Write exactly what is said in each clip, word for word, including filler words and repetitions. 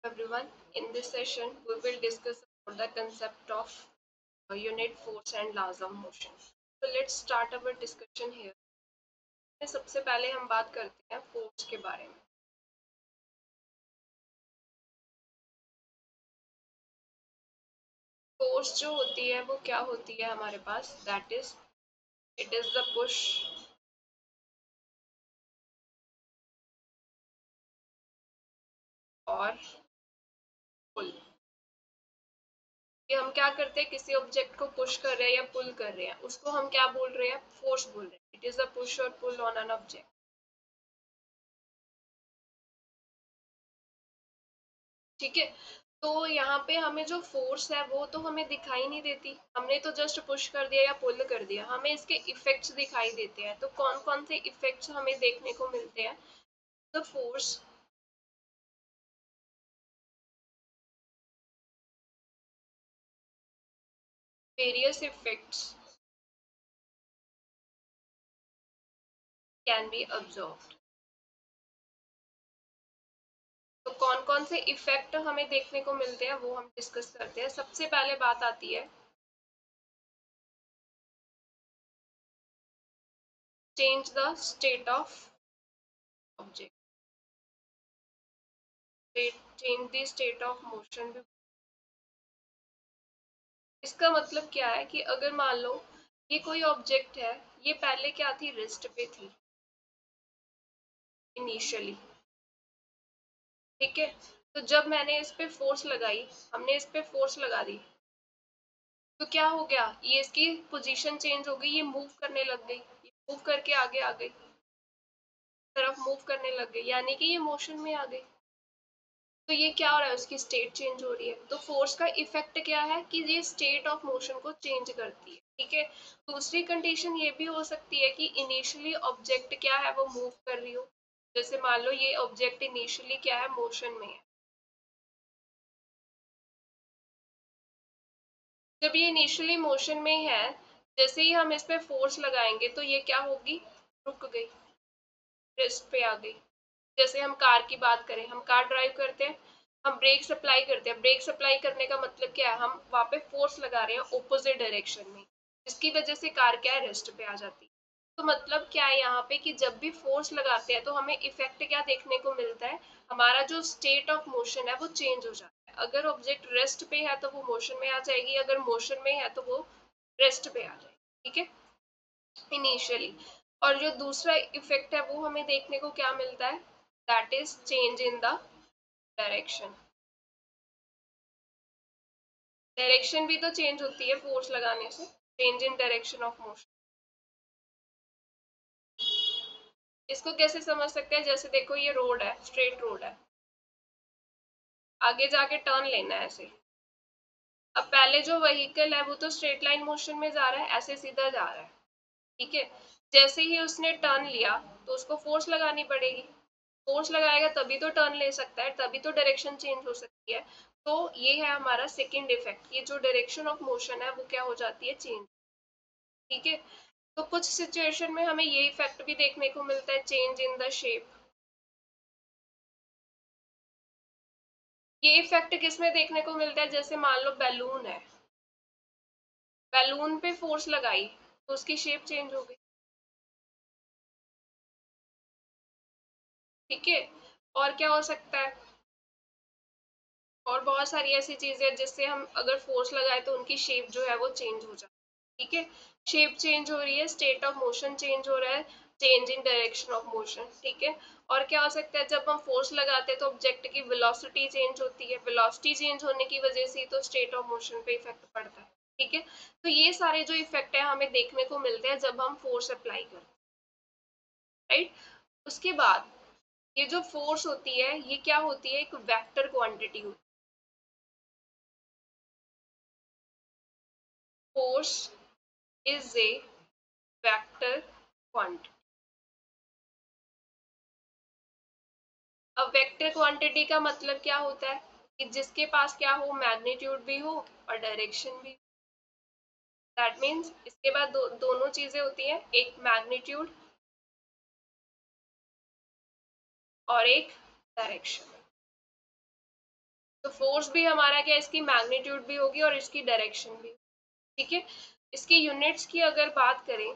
everyone. In this session, we will discuss about the concept of uh, unit force and laws of motion. So let's start our discussion here. सबसे पहले हम बात करते हैं force के बारे में. फोर्स जो होती है वो क्या होती है हमारे पास? That is it is the push और पुल. ये हम क्या करते हैं, किसी ऑब्जेक्ट को पुश कर रहे हैं या पुल कर रहे हैं, उसको हम क्या बोल रहे हैं? फोर्स बोल रहे हैं. इट इज द पुश और पुल ऑन एन ऑब्जेक्ट. ठीक है. तो यहाँ पे हमें जो फोर्स है वो तो हमें दिखाई नहीं देती, हमने तो जस्ट पुश कर दिया या पुल कर दिया, हमें इसके इफेक्ट्स दिखाई देते हैं. तो कौन कौन से इफेक्ट्स हमें देखने को मिलते हैं? The force various effects can be observed. तो कौन कौन से इफेक्ट हमें देखने को मिलते हैं वो हम डिस्कस करते हैं. सबसे पहले बात आती है change the state of object. Change the state of motion. इसका मतलब क्या है कि अगर मान लो ये कोई ऑब्जेक्ट है, ये पहले क्या थी? रेस्ट पे थी इनिशियली. ठीक है. तो जब मैंने इस पे फोर्स लगाई, हमने इस पे फोर्स लगा दी, तो क्या हो गया? ये इसकी पोजीशन चेंज हो गई, ये मूव करने लग गई, ये मूव करके आगे आ गई, तरफ मूव करने लग गई, यानी कि ये मोशन में आ गई. तो ये क्या हो रहा है? उसकी स्टेट चेंज हो रही है. तो फोर्स का इफेक्ट क्या है कि ये स्टेट ऑफ मोशन को चेंज करती है. ठीक है. दूसरी कंडीशन ये भी हो सकती है कि इनिशियली ऑब्जेक्ट क्या है, वो मूव कर रही हो. जैसे मान लो ये ऑब्जेक्ट इनिशियली क्या है? मोशन में है. जब ये इनिशियली मोशन में है, जैसे ही हम इस पे फोर्स लगाएंगे तो ये क्या होगी? रुक गई, रेस्ट पे आ गई. जैसे हम कार की बात करें, हम कार ड्राइव करते हैं, हम ब्रेक सप्लाई करते हैं. ब्रेक सप्लाई करने का मतलब क्या है? हम वहां पे फोर्स लगा रहे हैं ऑपोजिट डायरेक्शन में, जिसकी वजह से कार क्या है? रेस्ट पे आ जाती है. तो मतलब क्या है यहाँ पे कि जब भी फोर्स लगाते हैं तो हमें इफेक्ट क्या देखने को मिलता है? हमारा जो स्टेट ऑफ मोशन है वो चेंज हो जाता है. अगर ऑब्जेक्ट रेस्ट पे है तो वो मोशन में आ जाएगी, अगर मोशन में है तो वो रेस्ट पे आ जाएगी. ठीक है, इनिशियली. और जो दूसरा इफेक्ट है वो हमें देखने को क्या मिलता है? That is change in the direction. Direction भी तो चेंज होती है फोर्स लगाने से. Change in direction of motion. इसको कैसे समझ सकते हैं? जैसे देखो ये रोड है, स्ट्रेट रोड है, आगे जाके टर्न लेना है ऐसे. अब पहले जो व्हीकल है वो तो स्ट्रेट लाइन मोशन में जा रहा है, ऐसे सीधा जा रहा है. ठीक है. जैसे ही उसने टर्न लिया तो उसको फोर्स लगानी पड़ेगी. फोर्स लगाएगा तभी तो टर्न ले सकता है, तभी तो डायरेक्शन चेंज हो सकती है. तो ये है हमारा सेकंड इफेक्ट, ये जो डायरेक्शन ऑफ मोशन है वो क्या हो जाती है? चेंज. ठीक है. तो कुछ सिचुएशन में हमें ये इफेक्ट भी देखने को मिलता है, चेंज इन द शेप. ये इफेक्ट किस में देखने को मिलता है? जैसे मान लो बैलून है, बैलून पे फोर्स लगाई तो उसकी शेप चेंज हो गई. ठीक है. और क्या हो सकता है? और बहुत सारी ऐसी चीजें जिससे हम अगर फोर्स लगाए तो उनकी शेप जो है वो चेंज हो जाती है. ठीक है. शेप चेंज हो रही है, स्टेट ऑफ मोशन चेंज हो रहा है, change in direction of motion. ठीक है. और क्या हो सकता है? जब हम फोर्स लगाते हैं तो ऑब्जेक्ट की वेलोसिटी चेंज होती है, वेलोसिटी चेंज होने की वजह से तो स्टेट ऑफ मोशन पे इफेक्ट पड़ता है. ठीक है. तो ये सारे जो इफेक्ट है हमें देखने को मिलते हैं जब हम फोर्स अप्लाई करते हैं. राइट. उसके बाद ये जो फोर्स होती है ये क्या होती है? एक वेक्टर क्वांटिटी होती है. Force is a vector quantity. अब वेक्टर क्वांटिटी का मतलब क्या होता है? कि जिसके पास क्या हो? मैग्नीट्यूड भी हो और डायरेक्शन भी. दैट मीन्स इसके बाद दो, दोनों चीजें होती हैं, एक मैग्नीट्यूड और एक डायरेक्शन. तो फोर्स भी हमारा क्या, इसकी मैग्नीट्यूड भी होगी और इसकी डायरेक्शन भी, ठीक है। इसकी यूनिट्स की अगर बात करें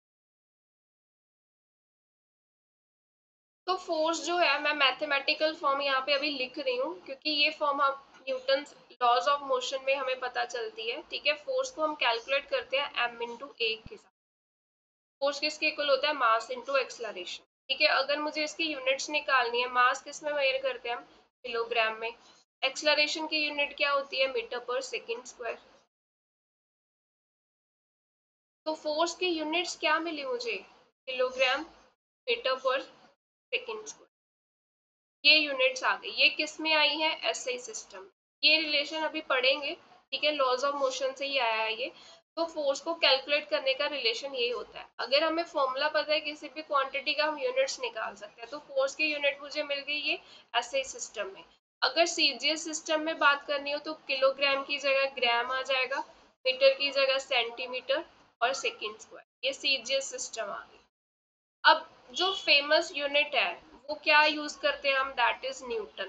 तो फोर्स जो है, मैं मैथमेटिकल फॉर्म यहाँ पे अभी लिख रही हूँ क्योंकि ये फॉर्म हम न्यूटन लॉज ऑफ मोशन में हमें पता चलती है, ठीक है। फोर्स को हम कैलकुलेट करते हैं एम इंटू ए के साथ। फोर्स किसके इक्वल होता है, मास इंटू एक्सलरेशन, ठीक है। अगर मुझे इसकी यूनिट्स निकालनी है, मास किस में मेजर करते हैं हम, किलोग्राम में। एक्सलरेशन की यूनिट क्या होती है, मीटर पर सेकेंड स्क्वायर। तो फोर्स की यूनिट्स क्या मिली मुझे, kilogram metre per second square, ये यूनिट्स आ गई। ये किस में आई है, एसआई सिस्टम। ये रिलेशन अभी पढ़ेंगे, ठीक है, लॉज ऑफ मोशन से ही आया है ये। तो फोर्स को कैलकुलेट करने का रिलेशन यही होता है। अगर हमें फॉर्मूला पता है किसी भी क्वांटिटी का, हम यूनिट्स निकाल सकते हैं। तो फोर्स की यूनिट मुझे मिल गई ये एसआई सिस्टम में। अगर सीजीएस सिस्टम में बात करनी हो तो किलोग्राम की जगह ग्राम आ जाएगा, मीटर की जगह सेंटीमीटर और सेकेंड स्क्वायर। ये सीजीएस सिस्टम आ गई। अब जो फेमस यूनिट है वो क्या यूज करते हैं हम, दैट इज न्यूटन।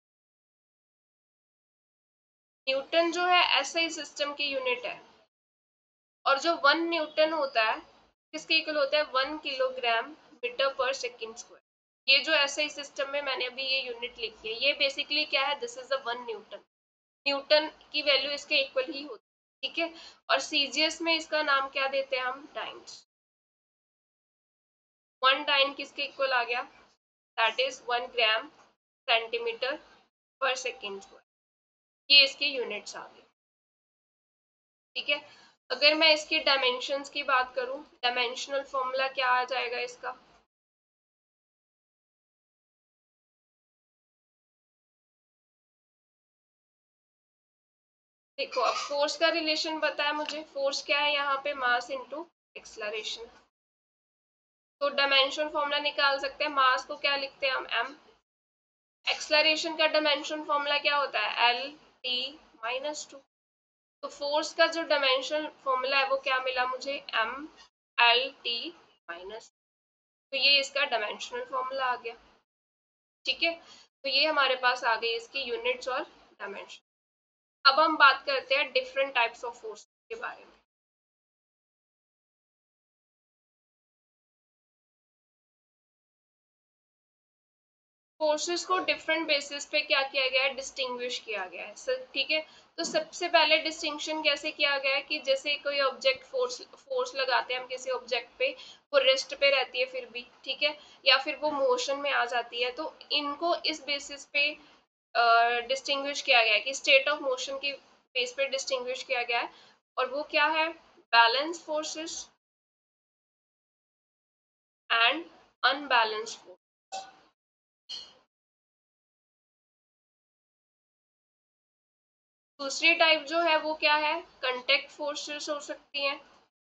न्यूटन जो है एसआई सिस्टम की यूनिट है। और जो वन न्यूटन होता है किसके इक्वल होता है, one kilogram metre per second square. ये जो एसआई सिस्टम में मैंने अभी ये यूनिट लिखी है, ये बेसिकली क्या है, this is the one newton. Newton की वैल्यू इसके इक्वल ही होती है, ठीक है। और सीजीएस में इसका नाम क्या देते हैं हम, डाइन्स। वन डाइन किसके इक्वल आ गया, that is one gram centimetre per second square. ये इसके यूनिट्स आ गए, ठीक है। अगर मैं इसके डायमेंशंस की बात करूं, डायमेंशनल फॉर्मूला क्या आ जाएगा इसका, देखो अब फोर्स का रिलेशन बताया मुझे। फोर्स क्या है यहाँ पे, मास इनटू एक्सलरेशन। तो डायमेंशन फॉर्मूला निकाल सकते हैं। मास को क्या लिखते हैं हम, एम। एक्सलरेशन का डायमेंशन फॉर्मूला क्या होता है, एल टी माइनस टू। तो फोर्स का जो डायमेंशन फॉर्मूला है वो क्या मिला मुझे, एम एल टी माइनस। तो ये इसका डायमेंशनल फॉर्मूला आ गया, ठीक है। तो ये हमारे पास आ गई इसकी यूनिट्स और डायमेंशन। अब हम बात करते हैं डिफरेंट टाइप्स ऑफ फोर्स के बारे में। फोर्सेस को डिफरेंट बेसिस पे क्या किया गया है, डिस्टिंग्विश किया गया है सर, ठीक है। तो सबसे पहले डिस्टिंक्शन कैसे किया गया है कि जैसे कोई ऑब्जेक्ट फोर्स फोर्स लगाते हैं हम किसी ऑब्जेक्ट पे, वो रेस्ट पे रहती है फिर भी, ठीक है, या फिर वो मोशन में आ जाती है। तो इनको इस बेसिस पे डिस्टिंग्विश किया गया है कि स्टेट ऑफ मोशन की बेस पे डिस्टिंग्विश किया गया है। और वो क्या है, balance forces and unbalance force. दूसरी टाइप जो है वो क्या है, कांटेक्ट फोर्सेस हो सकती हैं।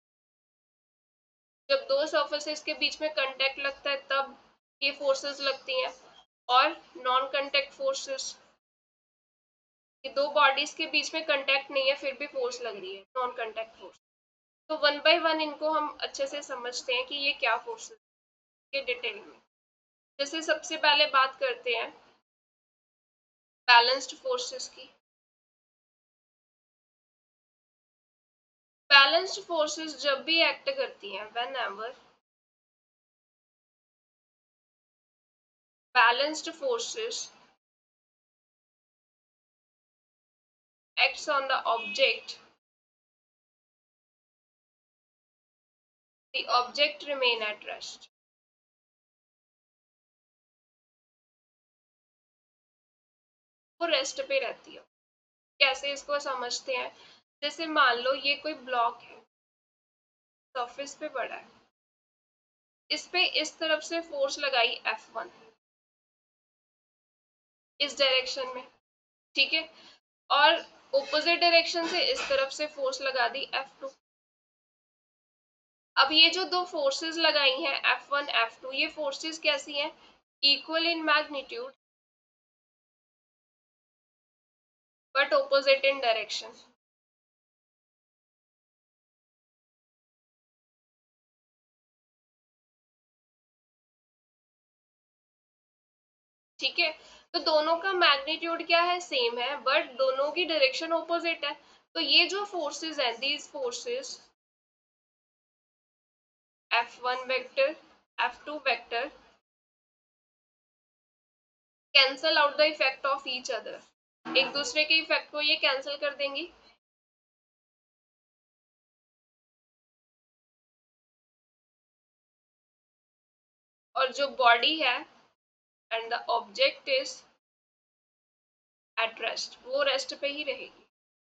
जब दो सर्फेसेस के बीच में कांटेक्ट लगता है तब ये फोर्सेस लगती हैं। और नॉन कांटेक्ट फोर्सेस, ये दो बॉडीज के बीच में कांटेक्ट नहीं है फिर भी फोर्स लग रही है, नॉन कांटेक्ट फोर्स। तो वन बाय वन इनको हम अच्छे से समझते हैं कि ये क्या फोर्सेस के डिटेल में। जैसे सबसे पहले बात करते हैं बैलेंस्ड फोर्सेस की। बैलेंस्ड फोर्सेस जब भी एक्ट करती हैं, whenever balanced forces acts on the object, the object remain at rest। वो रेस्ट पे रहती है। कैसे इसको समझते हैं, जैसे मान लो ये कोई ब्लॉक है, सरफेस पे पड़ा है, इस पे इस तरफ से फोर्स लगाई एफ वन, इस डायरेक्शन में, ठीक है। और ऑपोजिट डायरेक्शन से इस तरफ से फोर्स लगा दी एफ टू। अब ये जो दो फोर्सेस लगाई हैं एफ वन एफ टू, ये फोर्सेस कैसी हैं, equal in magnitude but opposite in direction. ठीक है। तो दोनों का मैग्नीट्यूड क्या है, सेम है, बट दोनों की डायरेक्शन ऑपोजिट है। तो ये जो फोर्सेस हैं, these forces F one vector, F two vector cancel out the effect of each other, एक दूसरे के इफेक्ट को ये कैंसिल कर देंगी। और जो बॉडी है and the object is at rest, वो रेस्ट पे ही रहेगी।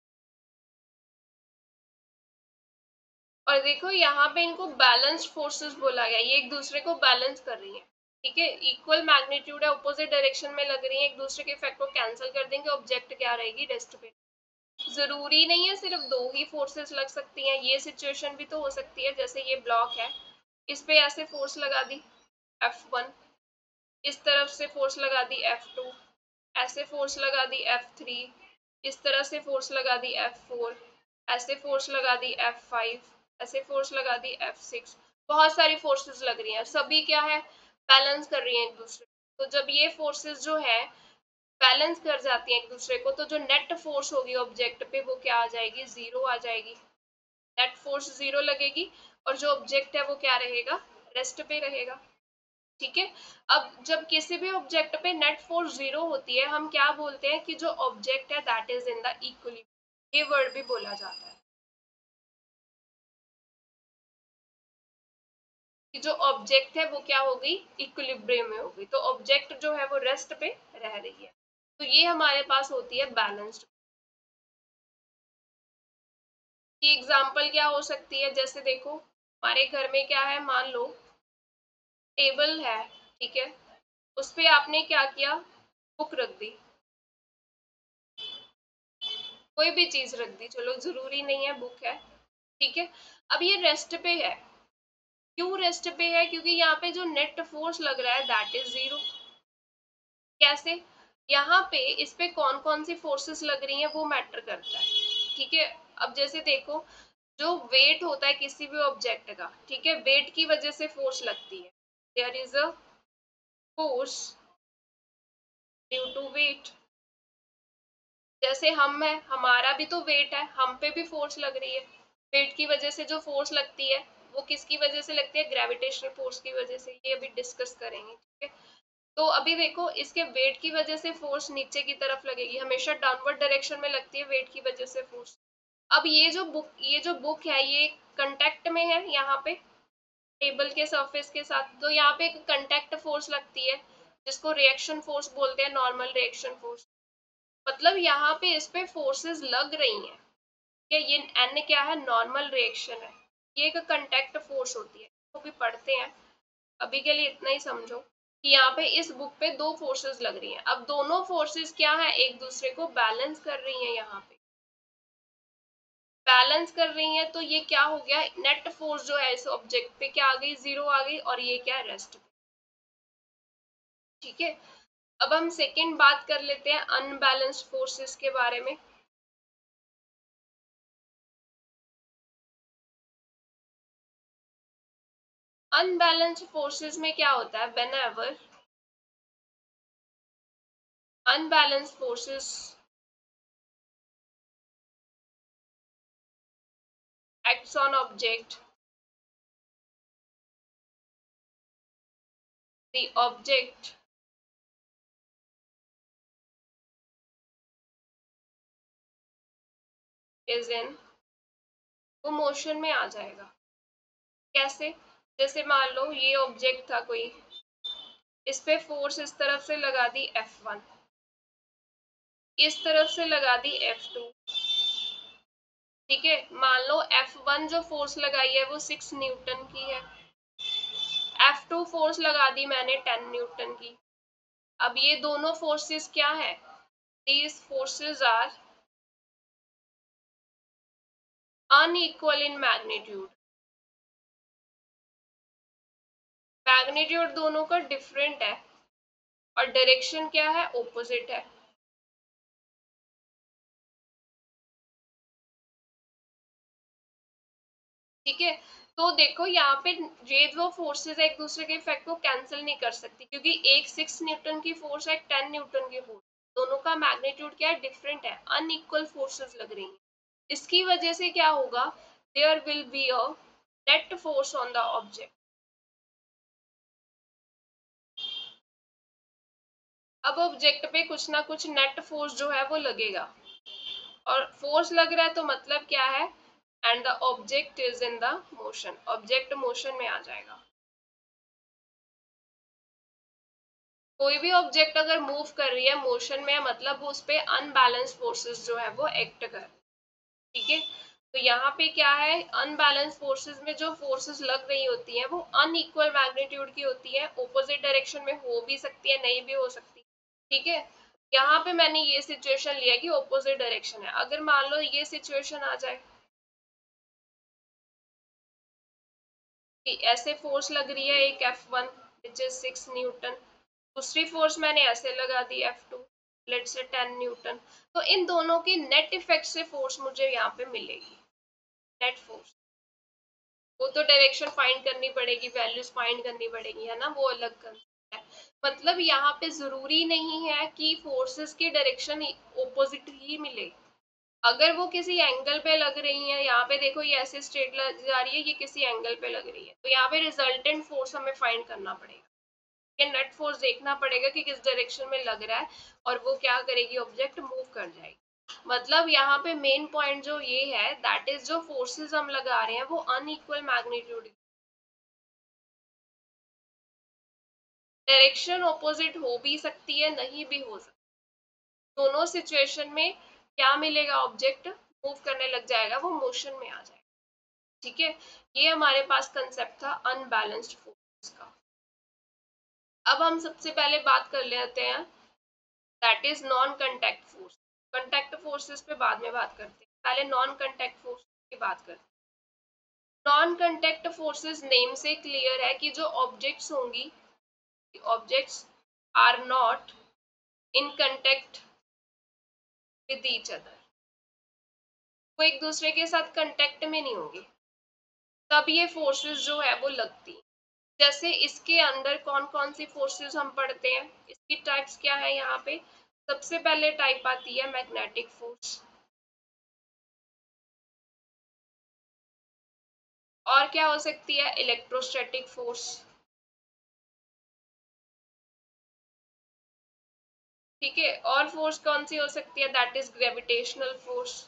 और देखो यहाँ पे इनको बैलेंस्ड फोर्सेस बोला गया, ये एक दूसरे को बैलेंस कर रही है, ठीक है, इक्वल मैग्नीट्यूड है, ऑपोजिट डायरेक्शन में लग रही है, एक दूसरे के इफेक्ट को कैंसिल कर देंगे, ऑब्जेक्ट क्या रहेगी, रेस्ट पे। जरूरी नहीं है सिर्फ दो ही फोर्सेस लग सकती हैं, ये सिचुएशन भी तो हो सकती है, जैसे ये ब्लॉक है, इस पे ऐसे फोर्स लगा दी एफ वन, इस तरफ से फोर्स लगा दी एफ टू, ऐसे फोर्स लगा दी एफ थ्री, इस तरह से फोर्स लगा दी एफ फोर, ऐसे फोर्स लगा दी एफ फाइव, ऐसे फोर्स लगा दी एफ सिक्स। बहुत सारी फोर्सेस लग रही हैं, सभी क्या है, बैलेंस कर रही हैं एक दूसरे। तो जब ये फोर्सेस जो है बैलेंस कर जाती हैं एक दूसरे को, तो जो नेट फोर्स होगी ऑब्जेक्ट पे वो क्या आ जाएगी, जीरो आ जाएगी, नेट फोर्स जीरो लगेगी, और जो ऑब्जेक्ट है वो क्या रहेगा, रेस्ट पे रहेगा, ठीक है। अब जब किसी भी ऑब्जेक्ट पे नेट फोर्स जीरो होती है, हम क्या बोलते हैं कि जो ऑब्जेक्ट है that is in the equilibrium, ये वर्ड भी बोला जाता है कि जो ऑब्जेक्ट है वो क्या होगी, इक्विलिब्रियम में होगी, तो ऑब्जेक्ट जो है वो रेस्ट पे रह रही है। तो ये हमारे पास होती है बैलेंस्ड की। एग्जाम्पल क्या हो सकती है, जैसे देखो हमारे घर में क्या है, मान लो टेबल है, ठीक है, उस पे आपने क्या किया, बुक रख दी, कोई भी चीज रख दी, चलो जरूरी नहीं है बुक है, ठीक है। अब ये रेस्ट पे है, क्यों रेस्ट पे है, क्योंकि यहाँ पे जो नेट फोर्स लग रहा है दैट इज जीरो। कैसे, यहाँ पे इस पे कौन कौन सी फोर्सेस लग रही हैं वो मैटर करता है, ठीक है। अब जैसे देखो जो वेट होता है किसी भी ऑब्जेक्ट का, ठीक है, वेट की वजह से फोर्स लगती है, there is a force due to weight. जैसे हम है, हमारा भी तो वेट है, हम पे भी फोर्स लग रही है, वेट की वजह से जो फोर्स लगती है वो किसकी वजह से लगती है, ग्रेविटेशनल फोर्स की वजह से, ये अभी डिस्कस करेंगे, ठीक है। तो अभी देखो इसके वेट की वजह से फोर्स नीचे की तरफ लगेगी, हमेशा डाउनवर्ड डायरेक्शन में लगती है वेट की वजह से फोर्स। अब ये जो बुक ये जो बुक है ये कंटेक्ट में है यहाँ पे टेबल के सरफेस के साथ, तो यहाँ पे एक कंटेक्ट फोर्स लगती है जिसको रिएक्शन फोर्स बोलते हैं, नॉर्मल रिएक्शन फोर्स। मतलब यहाँ पे इस पे फोर्सेस लग रही हैं, कि ये एन क्या है, नॉर्मल रिएक्शन है, ये एक कंटेक्ट फोर्स होती है, वो भी पढ़ते हैं, अभी के लिए इतना ही समझो कि यहाँ पे इस बुक पे दो फोर्सेस लग रही हैं। अब दोनों फोर्सेस क्या है, एक दूसरे को बैलेंस कर रही हैं, यहाँ पे बैलेंस कर रही हैं, तो ये क्या हो गया, नेट फोर्स जो है इस ऑब्जेक्ट पे क्या आ गई, जीरो आ गई, और ये क्या है, रेस्ट पे, ठीक है। अब हम सेकेंड बात कर लेते हैं अनबैलेंस्ड फोर्सेस के बारे में। अनबैलेंस्ड फोर्सेस में क्या होता है, whenever unbalanced forces acts on object, the object is in, वो मोशन में आ जाएगा। कैसे, जैसे मान लो ये ऑब्जेक्ट था कोई, इस पे फोर्स इस तरफ से लगा दी एफ वन, इस तरफ से लगा दी एफ टू, ठीक है। मान लो एफ वन जो फोर्स लगाई है वो सिक्स न्यूटन की है, एफ टू फोर्स लगा दी मैंने टेन न्यूटन की। अब ये दोनों फोर्सेस क्या है, these forces are unequal in magnitude, magnitude दोनों का डिफरेंट है, और डायरेक्शन क्या है, ऑपोजिट है, ठीक है। तो देखो यहाँ पे ये दो फोर्सेस एक दूसरे के इफेक्ट को कैंसिल नहीं कर सकती, क्योंकि एक सिक्स न्यूटन की फोर्स है, एक टेन न्यूटन की फोर्स, दोनों का मैग्नीट्यूड क्या है, डिफरेंट है, अनइक्वल फोर्सेस लग रही हैं। इसकी वजह से क्या होगा, there will be a net force on the object. अब ऑब्जेक्ट पे कुछ ना कुछ नेट फोर्स जो है वो लगेगा, और फोर्स लग रहा है तो मतलब क्या है, and the object is in the motion, object motion में आ जाएगा। कोई भी ऑब्जेक्ट अगर मूव कर रही है, मोशन में, मतलब उस पे अनबैलेंस फोर्सेस जो है वो एक्ट कर, ठीक है। तो यहाँ पे क्या है, अनबैलेंस फोर्सेस में जो फोर्सेस लग रही होती हैं वो अनइक्वल मैग्नीट्यूड की होती है, ऑपोजिट डायरेक्शन में हो भी सकती है, नहीं भी हो सकती, ठीक है। यहाँ पे मैंने ये सिचुएशन लिया कि ऑपोजिट डायरेक्शन है, अगर मान लो ये सिचुएशन आ जाए कि ऐसे फोर्स लग रही है एक F one which is six newton, दूसरी फोर्स मैंने ऐसे लगा दी F two, let's say ten newton, तो इन दोनों की नेट इफेक्ट से फोर्स मुझे यहाँ पे मिलेगी, नेट फोर्स। वो तो डायरेक्शन फाइंड करनी पड़ेगी, वैल्यूज फाइंड करनी पड़ेगी, है ना, वो अलग कंसेप्ट है। मतलब यहाँ पे जरूरी नहीं है कि फोर्सेस की डायरेक्शन ऑपोजिट ही मिले, अगर वो किसी एंगल पे लग रही है, यहाँ पे देखो ये ऐसे स्ट्रेट जा रही है, ये किसी एंगल पे लग रही है, तो यहाँ पे रिजल्टेंट फोर्स हमें फाइंड करना पड़ेगा, ये नेट फोर्स देखना पड़ेगा कि किस डायरेक्शन में लग रहा है, और वो क्या करेगी, ऑब्जेक्ट मूव कर जाएगी। मतलब यहाँ पे मेन पॉइंट जो ये है, दैट इज जो फोर्सेस हम लगा रहे हैं वो अनइक्वल मैग्नीट्यूड, डायरेक्शन ऑपोजिट हो भी सकती है, नहीं भी हो सकती, दोनों सिचुएशन में क्या मिलेगा, ऑब्जेक्ट मूव करने लग जाएगा, वो मोशन में आ जाएगा, ठीक है। ये हमारे पास कंसेप्ट था अनबैलेंस्ड फोर्स का। अब हम सबसे पहले बात कर लेते हैं, that is non contact force. Contact forces पे बाद में बात करते हैं, पहले नॉन कंटैक्ट फोर्स की बात करते हैं। नॉन कंटैक्ट फोर्सेस नेम से क्लियर है कि जो ऑब्जेक्ट्स होंगी, objects are not in contact with each other, वो एक दूसरे के साथ कंटेक्ट में नहीं होंगे, तब ये फोर्सेस जो है वो लगती। जैसे इसके अंदर कौन कौन सी फोर्सेस हम पढ़ते हैं, इसकी टाइप्स क्या है, यहाँ पे सबसे पहले टाइप आती है मैग्नेटिक फोर्स, और क्या हो सकती है, इलेक्ट्रोस्टैटिक फोर्स, ठीक है। और फोर्स कौन सी हो सकती है, दैट इज ग्रेविटेशनल फोर्स।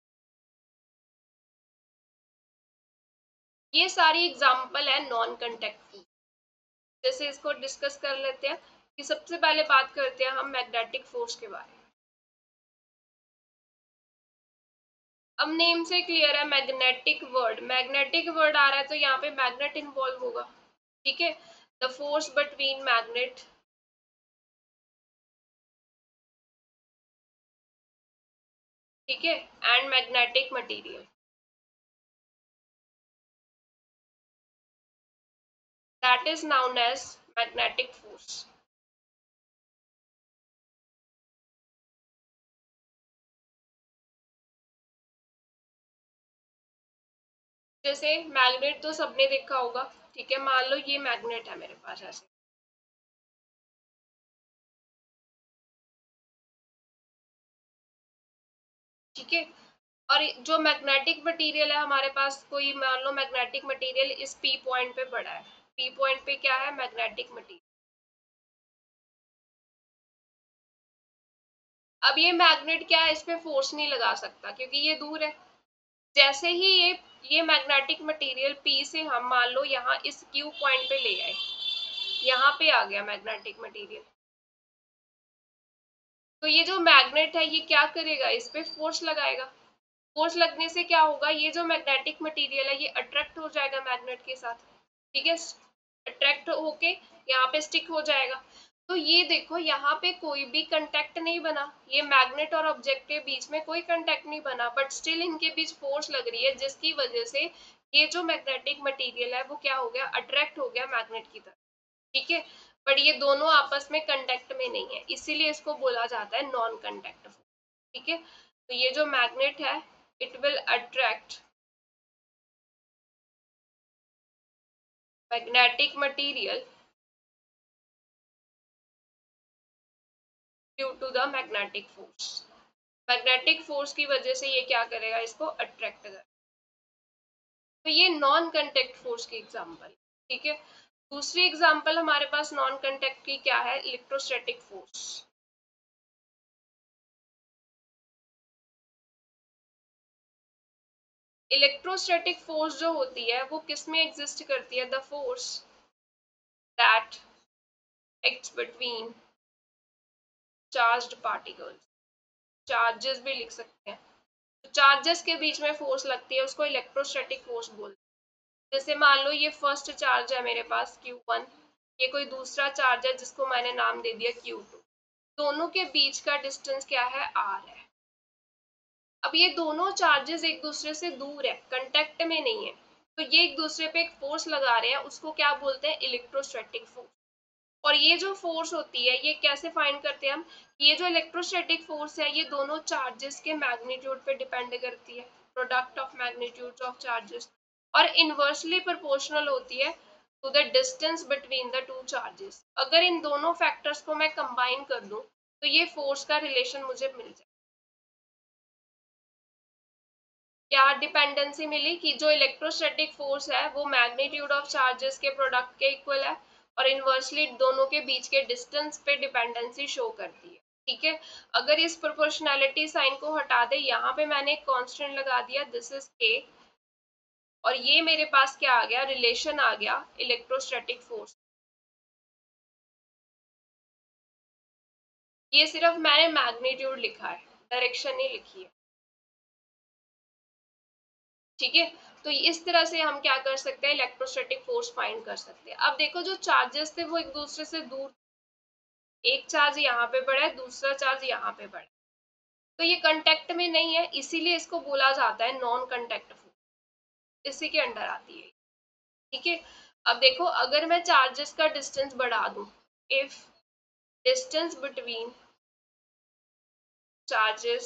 ये सारी एग्जांपल है नॉन कांटेक्ट फोर्स। जैसे इसको डिस्कस कर लेते हैं कि सबसे पहले बात करते हैं हम मैग्नेटिक फोर्स के बारे में। अब नेम से क्लियर है, मैग्नेटिक वर्ड, मैग्नेटिक वर्ड आ रहा है तो यहाँ पे मैग्नेट इन्वॉल्व होगा, ठीक है। द फोर्स बिटवीन मैग्नेट, ठीक है, and magnetic material, that is known as magnetic force. जैसे मैग्नेट तो सबने देखा होगा, ठीक है, मान लो ये मैग्नेट है मेरे पास ऐसे, ठीक है। और जो मैग्नेटिक मटेरियल है हमारे पास, कोई मान लो मैग्नेटिक मटेरियल इस पी पॉइंट पे पड़ा है, पी पॉइंट पे क्या है, मैग्नेटिक मटेरियल। अब ये मैग्नेट क्या है, इस पे फोर्स नहीं लगा सकता क्योंकि ये दूर है। जैसे ही ये ये मैग्नेटिक मटेरियल पी से हम मान लो यहाँ इस क्यू पॉइंट पे ले आए, यहाँ पे आ गया मैग्नेटिक मटेरियल, तो ये जो मैग्नेट है ये क्या करेगा, इस पे फोर्स लगाएगा, फोर्स लगने से क्या होगा, ये जो मैग्नेटिक मटेरियल है ये अट्रैक्ट हो जाएगा मैग्नेट के साथ, ठीक है, अट्रैक्ट होके यहाँ पे स्टिक हो जाएगा। तो ये देखो यहाँ पे कोई भी कंटेक्ट नहीं बना, ये मैग्नेट और ऑब्जेक्ट के बीच में कोई कंटेक्ट नहीं बना, बट स्टिल इनके बीच फोर्स लग रही है, जिसकी वजह से ये जो मैग्नेटिक मटेरियल है वो क्या हो गया, अट्रैक्ट हो गया मैग्नेट की तरफ, ठीक है। बट ये दोनों आपस में कंटेक्ट में नहीं है, इसीलिए इसको बोला जाता है नॉन कंटेक्ट, ठीक है। तो ये जो मैग्नेट है, it will attract magnetic material due to the magnetic force. Magnetic force की वजह से ये क्या करेगा, इसको अट्रैक्ट करेगा। तो ये नॉन कांटेक्ट फोर्स की एग्जांपल, ठीक है। दूसरी एग्जांपल हमारे पास नॉन कांटेक्ट की क्या है, इलेक्ट्रोस्टैटिक फोर्स। इलेक्ट्रोस्टैटिक फोर्स जो होती है वो किस में एग्जिस्ट करती है, the force that acts between charged particles. Charges भी लिख सकते हैं, तो चार्जेस के बीच में फोर्स लगती है उसको इलेक्ट्रोस्टैटिक फोर्स बोलते हैं। जैसे मान लो ये फर्स्ट चार्ज है मेरे पास क्यू वन, ये कोई दूसरा चार्ज है जिसको मैंने नाम दे दिया क्यू टू। दोनों के बीच का डिस्टेंस क्या है, आर है। अब ये दोनों चार्जेस एक दूसरे से दूर है, कांटेक्ट में नहीं है, तो ये एक दूसरे पे एक फोर्स लगा रहे हैं, उसको क्या बोलते हैं, इलेक्ट्रोस्टैटिक फोर्स। और ये जो फोर्स होती है ये कैसे फाइंड करते हैं हम, ये जो इलेक्ट्रोस्टैटिक फोर्स है ये दोनों चार्जेस के मैग्नीट्यूड पे डिपेंड करती है, product of magnitudes of charges, और इनवर्सली प्रोपोर्शनल होती है to the distance between the two charges. अगर इन दोनों फैक्टर्स को मैं कंबाइन कर दूं तो ये फोर्स का रिलेशन मुझे मिल जाए। क्या डिपेंडेंसी मिली कि जो इलेक्ट्रोस्टैटिक फोर्स है वो मैग्नीट्यूड ऑफ चार्जेस के प्रोडक्ट के इक्वल है, और इनवर्सली दोनों के बीच के डिस्टेंस पे डिपेंडेंसी शो करती है, ठीक है। अगर इस प्रोपोर्शनैलिटी साइन को हटा दे, यहाँ पे मैंने एक कांस्टेंट लगा दिया, दिस इज के, और ये मेरे पास क्या आ गया, रिलेशन आ गया इलेक्ट्रोस्टैटिक फोर्स। ये सिर्फ मैंने मैग्नीट्यूड लिखा है, डायरेक्शन नहीं लिखी है, ठीक है। तो इस तरह से हम क्या कर सकते हैं, इलेक्ट्रोस्टैटिक फोर्स फाइंड कर सकते हैं। अब देखो जो चार्जेस थे वो एक दूसरे से दूर, एक चार्ज यहाँ पे पड़ा है, दूसरा चार्ज यहाँ पे पड़ा है, तो ये कांटेक्ट में नहीं है, इसीलिए इसको बोला जाता है नॉन कांटेक्ट फोर्स, इसी के अंडर आती है, ठीक है। अब देखो अगर मैं चार्जेस का डिस्टेंस बढ़ा दूं, if distance between charges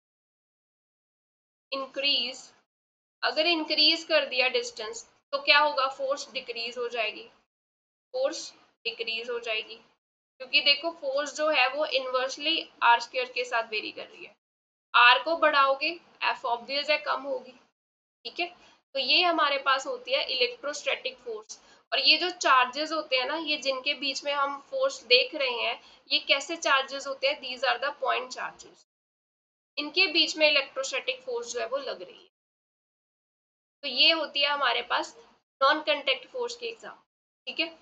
increase, अगर इंक्रीज कर दिया डिस्टेंस तो क्या होगा, फोर्स डिक्रीज हो जाएगी, फोर्स डिक्रीज हो जाएगी, क्योंकि देखो फोर्स जो है वो इनवर्सली आर स्क्वायर के साथ वेरी कर रही है। आर को बढ़ाओगे एफ ऑब्वियस है कम होगी, ठीक है। तो ये हमारे पास होती है इलेक्ट्रोस्टैटिक फोर्स। और ये जो चार्जेस होते हैं ना, ये जिनके बीच में हम फोर्स देख रहे हैं, ये कैसे चार्जेस होते हैं, these are the point charges, इनके बीच में इलेक्ट्रोस्टैटिक फोर्स जो है वो लग रही है। तो ये होती है हमारे पास नॉन कांटेक्ट फोर्स की एग्जाम, ठीक है।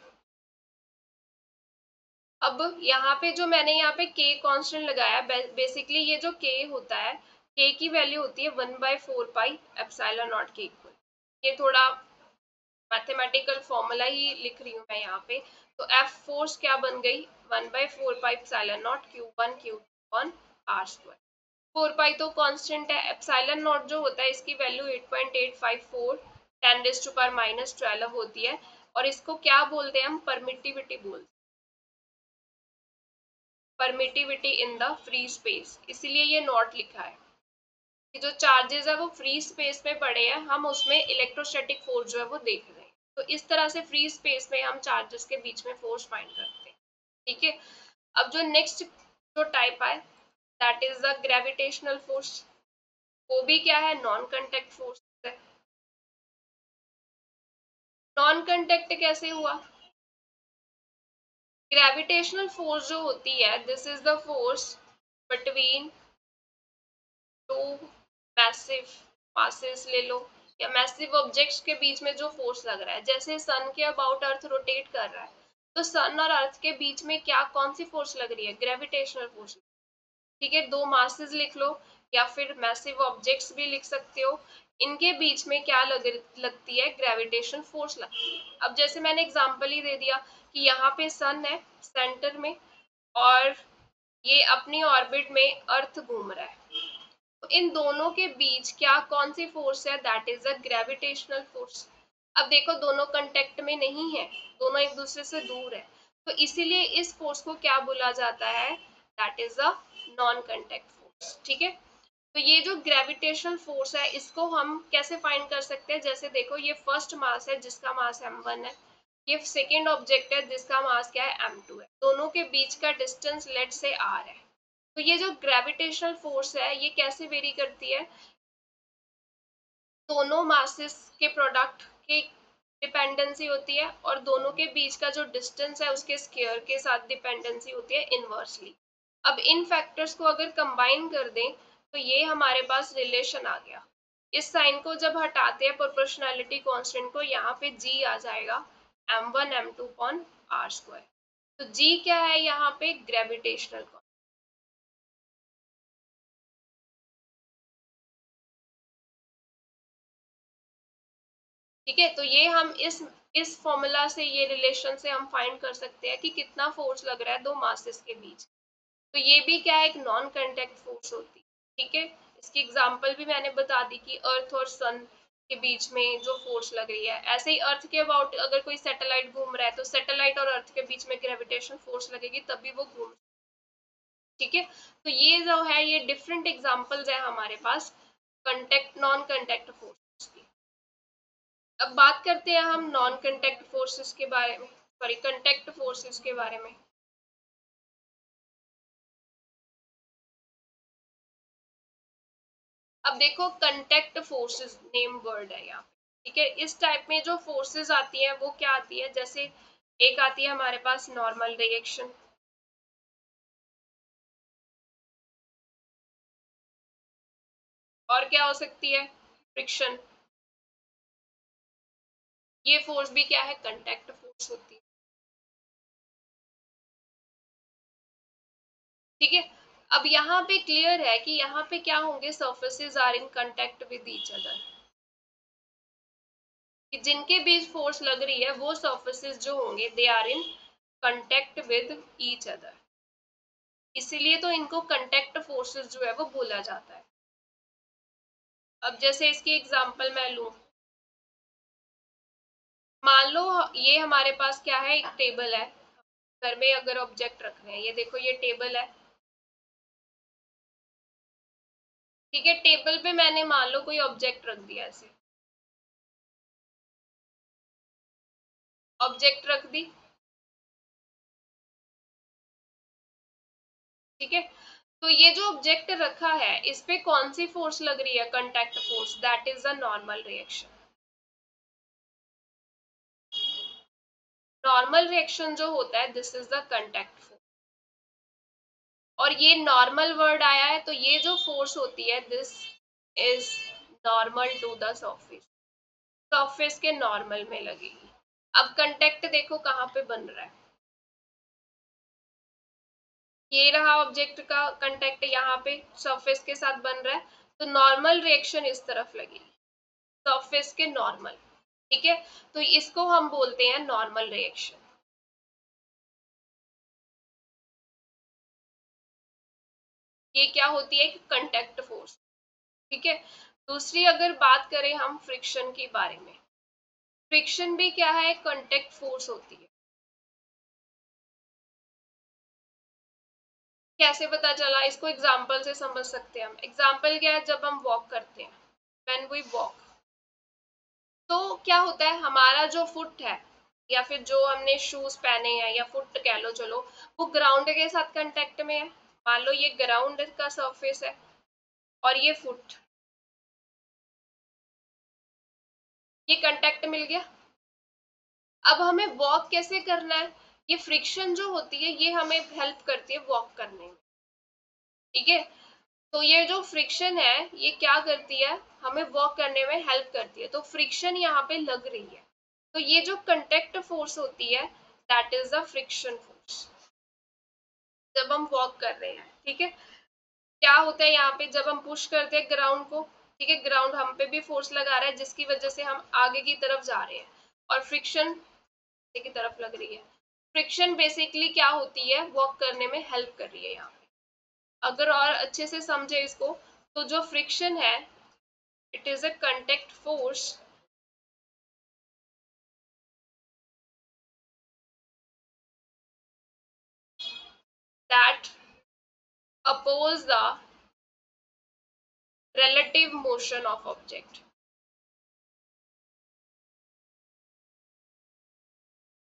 अब यहाँ पे जो मैंने यहाँ पे के कांस्टेंट लगाया, बेसिकली ये जो के होता है, के की वैल्यू होती है one by four pi epsilon naught के इक्वल। ये थोड़ा मैथमेटिकल फॉर्मूला ही लिख रही हूँ मैं यहाँ पे। तो एफ फोर्स क्या बन गई, one by four pi epsilon naught Q one Q on R square. Four pi तो कांस्टेंट है, एप्सिलॉन नॉट जो होता है इसकी value eight point eight five four ten raise to power minus twelve होती है, और इसको क्या बोलते हैं हम, परमिटिविटी बोलते हैं, permittivity in the free space, इसीलिए ये नॉट लिखा है कि जो चार्जेस है वो फ्री स्पेस में पड़े हैं, हम उसमें इलेक्ट्रोस्टैटिक फोर्स जो है वो देख रहे हैं। तो इस तरह से फ्री स्पेस में हम चार्जेस के बीच में फोर्स फाइंड करते हैं, ठीक है। अब जो नेक्स्ट जो टाइप है that is the gravitational force, वो भी क्या है, नॉन कांटेक्ट फोर्स है। नॉन कांटेक्ट कैसे हुआ, ग्रेविटेशनल फोर्स जो होती है, this is the force between two massive masses ले लो, या मैसिव ऑब्जेक्ट्स के बीच में जो फोर्स लग रहा है, जैसे सन के अबाउट अर्थ रोटेट कर रहा है, तो सन और अर्थ के बीच में क्या कौन सी फोर्स लग रही है, ग्रेविटेशनल फोर्स, ठीक है। दो मासेस लिख लो, या फिर मैसिव ऑब्जेक्ट्स भी लिख सकते हो, इनके बीच में क्या लग लगती है, ग्रेविटेशन फोर्स लगती है। अब जैसे मैंने एग्जांपल ही दे दिया कि यहाँ पे सन है सेंटर में, और ये अपनी ऑर्बिट में अर्थ घूम रहा है, तो इन दोनों के बीच क्या कौन सी फोर्स है, that is a gravitational force. अब देखो दोनों कांटेक्ट में नहीं है, दोनों एक दूसरे से दूर है, तो इसीलिए इस फोर्स को क्या बोला जाता है, that is a non contact force, ठीक है। तो ये जो ग्रेविटेशनल फोर्स है इसको हम कैसे फाइंड कर सकते हैं, जैसे देखो ये फर्स्ट मास है जिसका मास एम वन है, ये सेकेंड ऑब्जेक्ट है जिसका मास क्या है एम टू है, दोनों के बीच का डिस्टेंस लेट से आर है। तो ये जो ग्रेविटेशनल फोर्स है ये कैसे वेरी करती है, दोनों मासेस के प्रोडक्ट की डिपेंडेंसी होती है और दोनों के बीच का जो डिस्टेंस है उसके स्क्वायर के साथ डिपेंडेंसी होती है इनवर्सली। अब इन फैक्टर्स को अगर कंबाइन कर दें तो ये हमारे पास रिलेशन आ गया। इस साइन को जब हटाते हैं प्रोपोर्शनैलिटी कांस्टेंट को, यहाँ पे जी आ जाएगा M one M two upon R square. तो जी क्या है यहाँ पे, ग्रेविटेशनल। ठीक है, तो ये हम इस इस फॉर्मूला से, ये रिलेशन से हम फाइंड कर सकते हैं कि कितना फोर्स लग रहा है दो मासेस के बीच। तो ये भी क्या है, एक नॉन कांटेक्ट फोर्स होती है। ठीक है, इसकी एग्जांपल भी मैंने बता दी कि अर्थ और सन के बीच में जो फोर्स लग रही है, ऐसे ही अर्थ के अबाउट अगर कोई सैटेलाइट घूम रहा है तो सैटेलाइट और अर्थ के बीच में ग्रेविटेशन फोर्स लगेगी तभी वो घूम। ठीक है, तो ये जो है ये डिफरेंट एग्जांपल्स है हमारे पास कांटेक्ट नॉन कांटेक्ट फोर्स की। अब बात करते हैं हम नॉन कांटेक्ट फोर्सेस के बारे में, सॉरी कांटेक्ट फोर्सेस के बारे में। अब देखो कांटेक्ट फोर्सेस नेम वर्ड है यहाँ पे। ठीक है, इस टाइप में जो फोर्सेस आती हैं वो क्या आती है, जैसे एक आती है हमारे पास नॉर्मल रिएक्शन, और क्या हो सकती है, फ्रिक्शन। ये फोर्स भी क्या है, कांटेक्ट फोर्स होती है। ठीक है, अब यहाँ पे क्लियर है कि यहाँ पे क्या होंगे, surfaces are in contact with each other, कि जिनके बीच फोर्स लग रही है वो सर्फेसेस जो होंगे they are in contact with each other, इसीलिए तो इनको कांटेक्ट फोर्सेस जो है वो बोला जाता है। अब जैसे इसकी एग्जांपल मैं लूं, मान लो ये हमारे पास क्या है, एक टेबल है, घर में अगर ऑब्जेक्ट रख रहे हैं, ये देखो ये टेबल है। ठीक है, टेबल पे मैंने मान लो कोई ऑब्जेक्ट रख दिया, ऐसे ऑब्जेक्ट रख दी। ठीक है, तो ये जो ऑब्जेक्ट रखा है इस पे कौन सी फोर्स लग रही है, contact force, that is a normal reaction. Normal reaction जो होता है this is the contact force. और ये नॉर्मल वर्ड आया है तो ये जो फोर्स होती है this is normal to the surface, surface के नॉर्मल में लगेगी। अब कांटेक्ट देखो कहाँ पे बन रहा है, ये रहा ऑब्जेक्ट का कांटेक्ट यहाँ पे सरफेस के साथ बन रहा है, तो नॉर्मल रिएक्शन इस तरफ लगेगी, सरफेस के नॉर्मल। ठीक है, तो इसको हम बोलते हैं नॉर्मल रिएक्शन। ये क्या होती है, कांटेक्ट फोर्स। ठीक है, दूसरी अगर बात करें हम फ्रिक्शन के बारे में, फ्रिक्शन भी क्या है, कांटेक्ट फोर्स होती है। कैसे पता चला, इसको एग्जाम्पल से समझ सकते हैं हम। एग्जाम्पल क्या है, जब हम वॉक करते हैं, व्हेन वी वॉक, तो क्या होता है, हमारा जो फुट है या फिर जो हमने शूज पहने हैं या फुट कह लो, चलो वो ग्राउंड के साथ कांटेक्ट में है। मान लो ये ग्राउंड का सरफेस है और ये फुट, ये कांटेक्ट मिल गया। अब हमें वॉक कैसे करना है, ये फ्रिक्शन जो होती है ये हमें हेल्प करती है वॉक करने में। ठीक है, तो ये जो फ्रिक्शन है ये क्या करती है, हमें वॉक करने में हेल्प करती है, तो फ्रिक्शन यहाँ पे लग रही है। तो ये जो कांटेक्ट फोर्स होती है that is the friction force, जब हम वॉक कर रहे हैं। ठीक है, क्या होता है यहाँ पे, जब हम पुश करते हैं ग्राउंड को, ठीक है, ग्राउंड हम पे भी फोर्स लगा रहा है जिसकी वजह से हम आगे की तरफ जा रहे हैं, और फ्रिक्शन की तरफ लग रही है। फ्रिक्शन बेसिकली क्या होती है, वॉक करने में हेल्प कर रही है यहाँ पे। अगर और अच्छे से समझे इसको, तो जो फ्रिक्शन है it is a contact force that oppose the relative motion of object।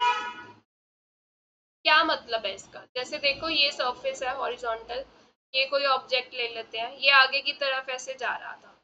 क्या मतलब है इसका? जैसे देखो ये सरफेस है हॉरिजॉन्टल, ये कोई ऑब्जेक्ट ले लेते हैं, ये आगे की तरफ ऐसे जा रहा था,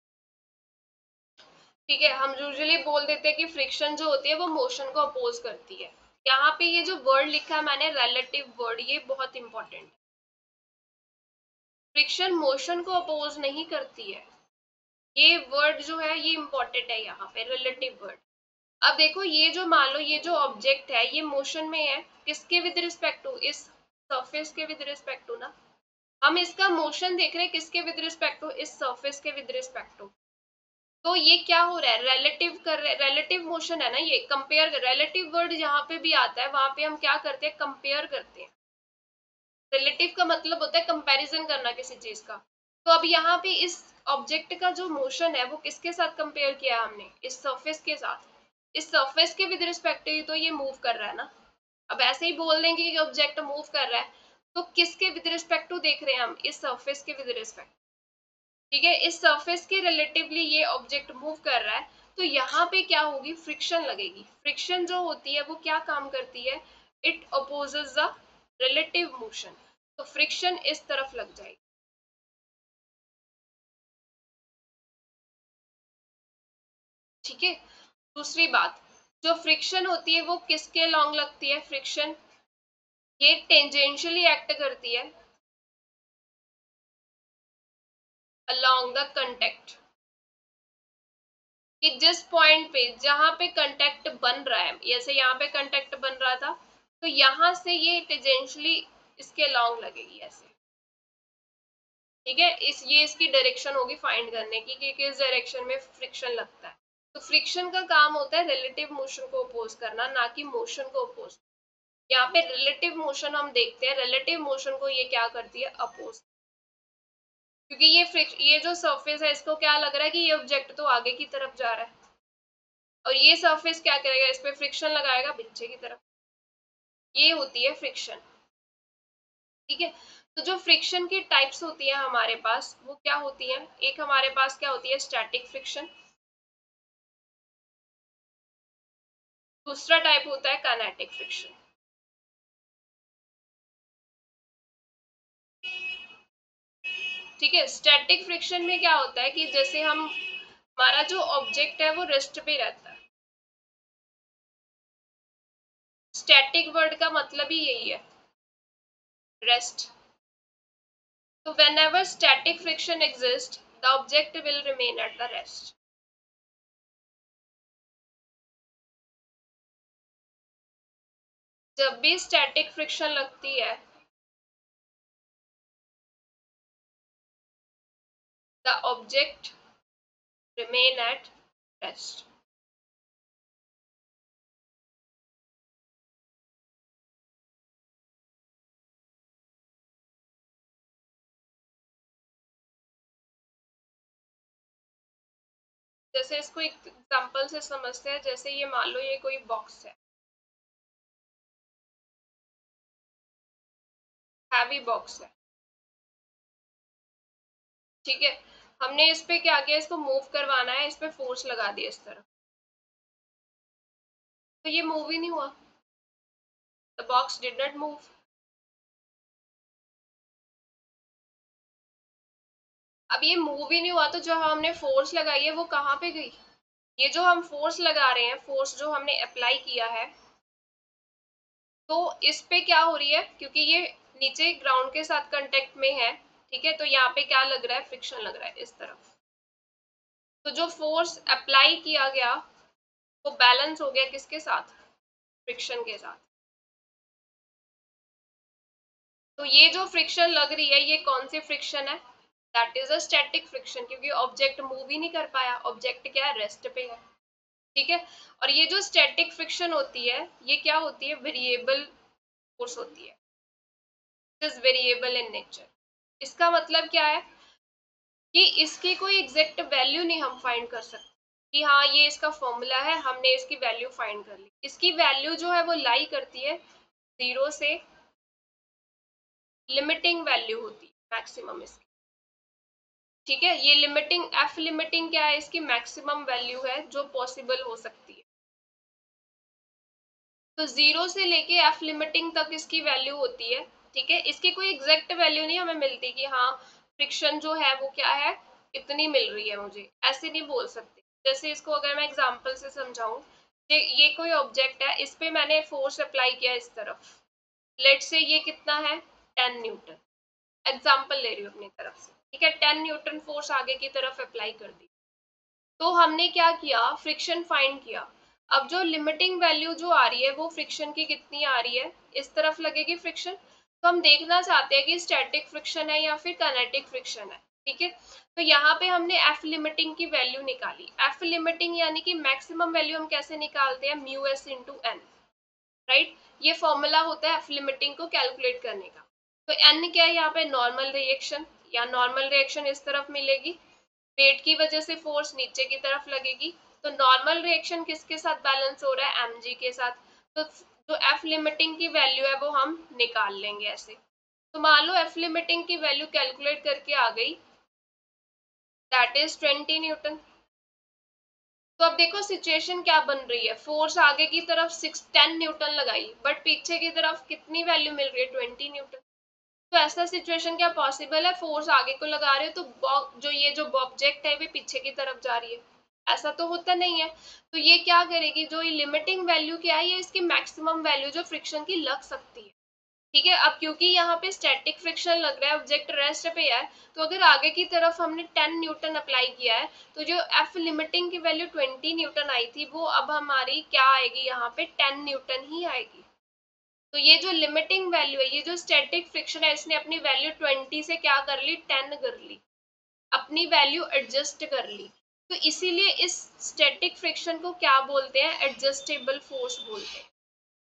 ठीक है। हम यूजुअली बोल देते हैं कि फ्रिक्शन जो होती है वो मोशन को अपोज करती है। यहाँ पे ये जो वर्ड लिखा है मैंने रिलेटिव वर्ड, ये बहुत इंपॉर्टेंट है। फ्रिक्शन मोशन को अपोज नहीं करती है, ये वर्ड जो है ये इंपॉर्टेंट है यहाँ पे, रिलेटिव वर्ड। अब देखो ये जो मान लो ये जो ऑब्जेक्ट है ये मोशन में है, किसके विद रिस्पेक्ट टू? इस सरफेस के विद रिस्पेक्ट टू ना। हम इसका मोशन देख रहे हैं किसके विद रिस्पेक्ट टू? इस सरफेस के विद रिस्पेक्ट टू। तो ये क्या हो रहा है? रिलेटिव कर रहे, रिलेटिव मोशन है ना ये, कंपेयर। रिलेटिव वर्ड जहां पे भी आता है वहां पे हम क्या करते हैं? कंपेयर करते हैं। रिलेटिव का मतलब होता है कंपैरिजन करना किसी चीज का। तो अब यहाँ पे इस ऑब्जेक्ट का जो मोशन है वो किसके साथ कंपेयर किया हमने? इस सरफेस के साथ। इस सरफेस के विद रिस्पेक्ट टू तो ये मूव कर रहा है ना। अब ऐसे ही बोल देंगे कि ऑब्जेक्ट मूव कर रहा है, तो किसके विद रिस्पेक्ट टू देख रहे हैं हम? इस सरफेस के विद रिस्पेक्ट, ठीक है। इस सरफेस के रिलेटिवली ये ऑब्जेक्ट मूव कर रहा है, तो यहाँ पे क्या होगी? फ्रिक्शन लगेगी। फ्रिक्शन जो होती है वो क्या काम करती है? It opposes the relative motion, तो फ्रिक्शन इस तरफ लग जाएगी, ठीक है। दूसरी बात, जो फ्रिक्शन होती है वो किसके लॉन्ग लगती है? फ्रिक्शन ये टेंजेंशियली एक्ट करती है अलोंग द कंटेक्ट, कि जिस पॉइंट पे जहां पे कंटेक्ट बन रहा है, जैसे यहाँ पे कंटेक्ट बन रहा था, तो यहाँ से ये टेंजेंशियली इसके लॉन्ग लगेगी ऐसे, ठीक है। इस ये इसकी डायरेक्शन होगी फाइंड करने की कि किस डायरेक्शन में फ्रिक्शन लगता है। तो फ्रिक्शन का काम होता है रिलेटिव मोशन को अपोज करना, ना कि मोशन को अपोज। यहाँ पे रिलेटिव मोशन हम देखते हैं, रिलेटिव मोशन को ये क्या करती है? अपोज। क्योंकि ये फ्रिक्शन, ये जो सरफेस है इसको क्या लग रहा है कि ये ऑब्जेक्ट तो आगे की तरफ जा रहा है, और ये सरफेस क्या करेगा? इस पे फ्रिक्शन लगाएगा पीछे की तरफ। ये होती है फ्रिक्शन, ठीक है। तो जो फ्रिक्शन की टाइप्स होती है हमारे पास वो क्या होती है? एक हमारे पास क्या होती है? Static friction. दूसरा टाइप होता है काइनेटिक फ्रिक्शन, ठीक है। स्टैटिक फ्रिक्शन में क्या होता है कि जैसे हम, हमारा जो ऑब्जेक्ट है वो रेस्ट पे रहता है। स्टैटिक वर्ड का मतलब ही यही है, रेस्ट। तो whenever static friction exists, the object will remain at the rest. जब भी स्टैटिक फ्रिक्शन लगती है, the object remain at rest. जैसे इसको एक एग्जांपल से समझते हैं, जैसे ये मान लो ये कोई बॉक्स है, हैवी बॉक्स है, ठीक है। हमने इस पे क्या किया? इसको मूव करवाना है, इस पे फोर्स लगा दिया इस तरह, तो ये मूव ही नहीं हुआ, the box did not move. अब ये मूव ही नहीं हुआ, तो जो हमने फोर्स लगाई है वो कहाँ पे गई? ये जो हम फोर्स लगा रहे हैं, फोर्स जो हमने अप्लाई किया है, तो इस पे क्या हो रही है? क्योंकि ये नीचे ग्राउंड के साथ कांटेक्ट में है, ठीक है, तो यहाँ पे क्या लग रहा है? फ्रिक्शन लग रहा है इस तरफ। तो जो फोर्स अप्लाई किया गया वो बैलेंस हो गया किसके साथ? फ्रिक्शन के साथ। तो ये जो फ्रिक्शन लग रही है ये कौन सी फ्रिक्शन है? That is a static friction, क्योंकि ऑब्जेक्ट मूव ही नहीं कर पाया, ऑब्जेक्ट क्या है? रेस्ट पे है, ठीक है। और ये जो स्टैटिक फ्रिक्शन होती है ये क्या होती है? वेरिएबल फोर्स होती है, इज वेरिएबल इन नेचर। इसका मतलब क्या है कि इसकी कोई एग्जैक्ट वैल्यू नहीं हम फाइंड कर सकते कि हाँ ये इसका फॉर्मूला है, हमने इसकी वैल्यू फाइंड कर ली। इसकी वैल्यू जो है वो लाई करती है जीरो से, लिमिटिंग वैल्यू होती है मैक्सिमम इसकी, ठीक है। ये लिमिटिंग, एफ लिमिटिंग क्या है? इसकी मैक्सिमम वैल्यू है जो पॉसिबल हो सकती है, तो जीरो से लेके एफ लिमिटिंग तक इसकी वैल्यू होती है, ठीक है। इसकी कोई एग्जैक्ट वैल्यू नहीं हमें मिलती कि हाँ फ्रिक्शन जो है वो क्या है, इतनी मिल रही है, मुझे ऐसे नहीं बोल सकते। जैसे इसको अगर मैं एग्जांपल से समझाऊं, ये ये कोई ऑब्जेक्ट है, इस पे मैंने फोर्स अप्लाई किया इस तरफ, लेट से ये कितना है, टेन न्यूटन, एग्जाम्पल ले रही हूँ अपनी तरफ से, ठीक है। टेन न्यूटन फोर्स आगे की तरफ अप्लाई कर दी, तो हमने क्या किया, फ्रिक्शन फाइंड किया। अब जो लिमिटिंग वैल्यू जो आ रही है वो फ्रिक्शन की कितनी आ रही है, इस तरफ लगेगी फ्रिक्शन, तो हम देखना चाहते हैं कि स्टैटिक फ्रिक्शन है या फिर काइनेटिक फ्रिक्शन है, ठीक है। तो यहाँ पे हमने एफ लिमिटिंग की वैल्यू निकाली। एफ लिमिटिंग यानी कि मैक्सिमम वैल्यू हम कैसे निकालते हैं, mu S into N, right. ये फॉर्मूला होता है एफ लिमिटिंग को कैलकुलेट करने का। तो एन क्या है यहाँ पे, नॉर्मल रिएक्शन, या नॉर्मल रिएक्शन इस तरफ मिलेगी, वेट की वजह से फोर्स नीचे की तरफ लगेगी, तो नॉर्मल रिएक्शन किसके साथ बैलेंस हो रहा है, एमजी के साथ। तो जो एफ लिमिटिंग की वैल्यू है वो हम निकाल लेंगे ऐसे। तो मान लो एफ लिमिटिंग की वैल्यू कैलकुलेट करके आ गई, दैट इज ट्वेंटी न्यूटन। तो अब देखो सिचुएशन क्या बन रही है, फोर्स आगे की तरफ सिक्स टेन न्यूटन लगाई, बट पीछे की तरफ कितनी वैल्यू मिल रही है, ट्वेंटी न्यूटन। तो ऐसा सिचुएशन क्या पॉसिबल है, फोर्स आगे को लगा रहे हो तो जो ये जो ऑब्जेक्ट है वे पीछे की तरफ जा रही है, ऐसा तो होता नहीं है। तो ये क्या करेगी, जो ये लिमिटिंग वैल्यू क्या है, ये इसकी मैक्सिमम वैल्यू जो फ्रिक्शन की लग सकती है, ठीक है। अब क्योंकि यहाँ पे स्टैटिक फ्रिक्शन लग रहा है, ऑब्जेक्ट रेस्ट पे है, तो अगर आगे की तरफ हमने टेन न्यूटन अप्लाई किया है, तो जो एफ लिमिटिंग की वैल्यू ट्वेंटी न्यूटन आई थी वो अब हमारी क्या आएगी, यहाँ पे टेन न्यूटन ही आएगी। तो ये जो लिमिटिंग वैल्यू है, ये जो स्टैटिक फ्रिक्शन है, इसने अपनी वैल्यू ट्वेंटी से क्या कर ली, टेन कर ली, अपनी वैल्यू एडजस्ट कर ली। तो इसीलिए इस स्टैटिक फ्रिक्शन को क्या बोलते हैं, एडजस्टेबल फोर्स बोलते हैं।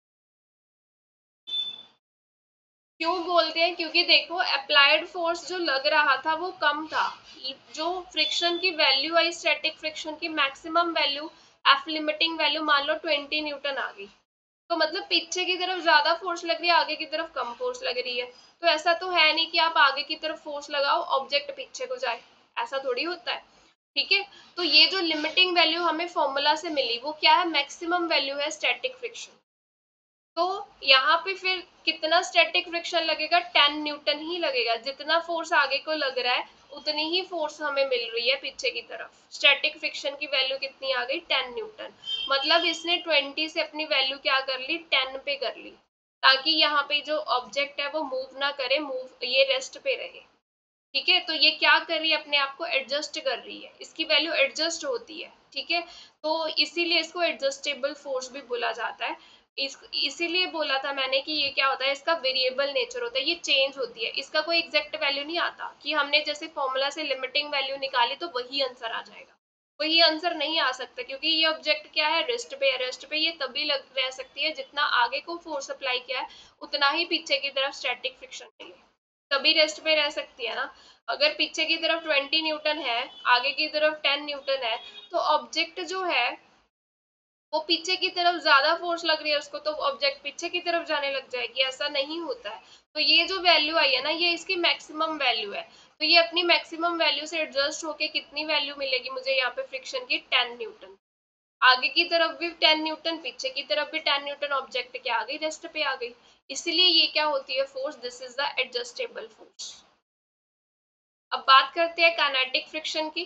क्यों बोलते हैं, क्योंकि देखो अप्लाइड फोर्स जो लग रहा था वो कम था, जो फ्रिक्शन की वैल्यू आई स्टैटिक फ्रिक्शन की maximum value, F limiting value मान लो ट्वेंटी न्यूटन आ गई, तो मतलब पीछे की तरफ ज्यादा फोर्स लग रही है, आगे की तरफ कम फोर्स लग रही है। तो ऐसा तो है नहीं कि आप आगे की तरफ फोर्स लगाओ ऑब्जेक्ट पीछे को जाए, ऐसा थोड़ी होता है, ठीक है। तो ये जो लिमिटिंग वैल्यू हमें फॉर्मूला से मिली वो क्या है, मैक्सिमम वैल्यू है स्टैटिक फ्रिक्शन। तो यहाँ पे फिर कितना स्टैटिक फ्रिक्शन लगेगा, टेन न्यूटन ही लगेगा, जितना फोर्स आगे को लग रहा है उतनी ही फोर्स हमें मिल रही है पीछे की तरफ। स्टैटिक फ्रिक्शन की वैल्यू कितनी आ गई, टेन न्यूटन, मतलब इसने ट्वेंटी से अपनी वैल्यू क्या कर ली, टेन पे कर ली, ताकि यहाँ पे जो ऑब्जेक्ट है वो मूव ना करे, मूव ये रेस्ट पे रहे, ठीक है। तो ये क्या कर रही है, अपने आप को एडजस्ट कर रही है, इसकी वैल्यू एडजस्ट होती है, ठीक है। तो इसीलिए इसको एडजस्टेबल फोर्स भी बोला जाता है। इस इसीलिए बोला था मैंने कि ये क्या होता है, इसका वेरिएबल नेचर होता है, ये चेंज होती है, इसका कोई एग्जैक्ट वैल्यू नहीं आता कि हमने जैसे फॉर्मूला से लिमिटिंग वैल्यू निकाली तो वही आंसर आ जाएगा, वही आंसर नहीं आ सकता, क्योंकि ये ऑब्जेक्ट क्या है, रेस्ट पे है, रेस्ट पे ये तभी लग रह सकती है जितना आगे को फोर्स अप्लाई किया है उतना ही पीछे की तरफ स्टैटिक फ्रिक्शन मिले, तभी रेस्ट पे रह सकती है ना। अगर पीछे की तरफ ट्वेंटी न्यूटन है, आगे की तरफ टेन न्यूटन है, तो ऑब्जेक्ट जो है वो पीछे की तरफ ज्यादा फोर्स लग रही है उसको, तो ऑब्जेक्ट पीछे की तरफ जाने लग जाएगी, ऐसा नहीं होता है। तो ये जो वैल्यू आई है ना, ये इसकी मैक्सिमम वैल्यू है, तो ये अपनी मैक्सिमम वैल्यू से एडजस्ट होके कितनी वैल्यू मिलेगी मुझे यहाँ पे फ्रिक्शन की, टेन न्यूटन। आगे की तरफ भी टेन न्यूटन, पीछे की तरफ भी टेन न्यूटन, ऑब्जेक्ट क्या आ गई, रेस्ट पे आ गई। इसलिए ये क्या होती है force, this is the adjustable force. अब बात करते हैं काइनेटिक फ्रिक्शन की।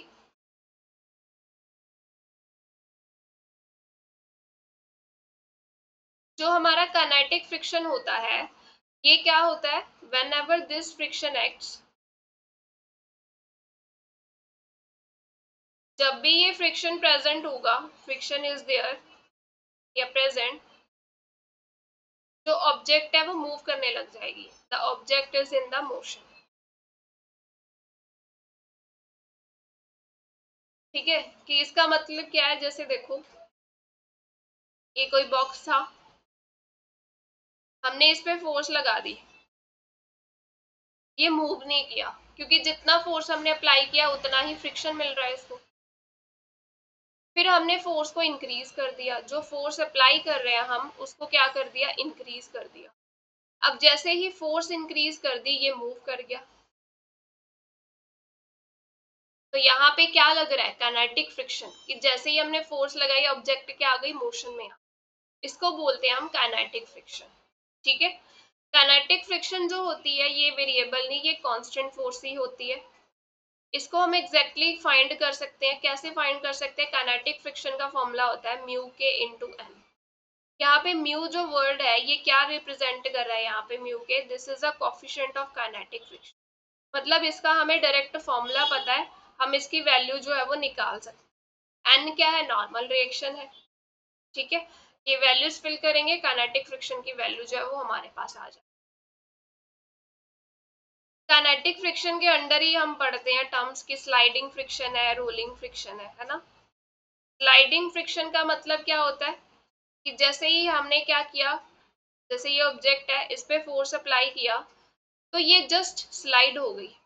जो हमारा काइनेटिक फ्रिक्शन होता है, ये क्या होता है, whenever this friction acts, जब भी ये फ्रिक्शन प्रेजेंट होगा, फ्रिक्शन इज देयर या प्रेजेंट, जो ऑब्जेक्ट है वो मूव करने लग जाएगी, the object is in the motion, ठीक है। कि इसका मतलब क्या है, जैसे देखो ये कोई बॉक्स था, हमने इस पे फोर्स लगा दी, ये मूव नहीं किया, क्योंकि जितना फोर्स हमने अप्लाई किया उतना ही फ्रिक्शन मिल रहा है इसको। फिर हमने फोर्स को इंक्रीज कर दिया, जो फोर्स अप्लाई कर रहे हैं हम उसको क्या कर दिया, इंक्रीज कर दिया। अब जैसे ही फोर्स इंक्रीज कर दी ये मूव कर गया, तो यहाँ पे क्या लग रहा है, काइनेटिक फ्रिक्शन, कि जैसे ही हमने फोर्स लगाई ऑब्जेक्ट क्या आ गई, मोशन में आ। इसको बोलते हैं हम काइनेटिक फ्रिक्शन। ठीक है, काइनेटिक फ्रिक्शन जो होती है ये वेरिएबल नहीं, ये कांस्टेंट फोर्स ही होती है। इसको हम एग्जैक्टली exactly फाइंड कर सकते हैं। कैसे फाइंड कर सकते हैं? काइनेटिक फ्रिक्शन का फॉर्मूला होता है म्यू के इनटू एम। यहाँ पे म्यू जो वर्ड है ये क्या रिप्रेजेंट कर रहा है? यहाँ पे mu K, this is a coefficient of kinetic friction. मतलब इसका हमें डायरेक्ट फॉर्मूला पता है, हम इसकी वैल्यू जो है वो निकाल सकते हैं। एन क्या है? नॉर्मल रिएक्शन है। ठीक है, ये वैल्यूज फिल करेंगे, काइनेटिक फ्रिक्शन की वैल्यू जो है वो हमारे पास आ जाए। काइनेटिक फ्रिक्शन के अंडर ही हम पढ़ते हैं टर्म्स की स्लाइडिंग फ्रिक्शन है, रोलिंग फ्रिक्शन है है ना। स्लाइडिंग फ्रिक्शन का मतलब क्या होता है कि जैसे ही हमने क्या किया, जैसे ये ऑब्जेक्ट है, इस पे फोर्स अप्लाई किया तो ये जस्ट स्लाइड हो गई,